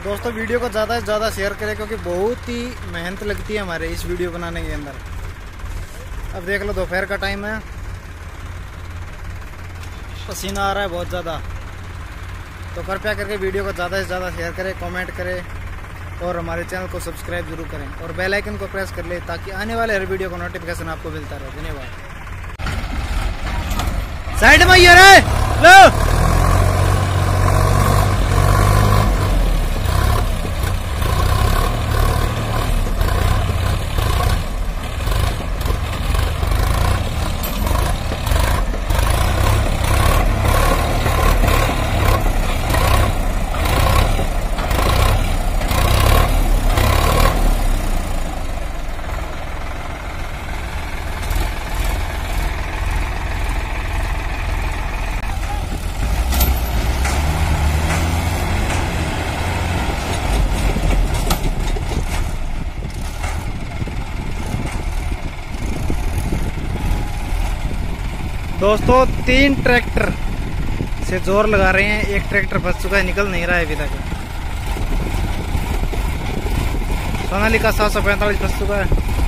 दोस्तों वीडियो को ज़्यादा से ज़्यादा शेयर करें क्योंकि बहुत ही मेहनत लगती है हमारे इस वीडियो बनाने के अंदर। अब देख लो दोपहर का टाइम है, पसीना आ रहा है बहुत ज़्यादा। तो कृपया करके वीडियो को ज़्यादा से ज़्यादा शेयर करें, कमेंट करें और हमारे चैनल को सब्सक्राइब जरूर करें और बेल आइकन को प्रेस कर ले ताकि आने वाले हर वीडियो का नोटिफिकेशन आपको मिलता रहे। धन्यवाद। साइड में ये रे लो। दोस्तों 3 ट्रैक्टर से जोर लगा रहे हैं, एक ट्रैक्टर फंस चुका है, निकल नहीं रहा है अभी तक। सोनालिका 745 फंस चुका है।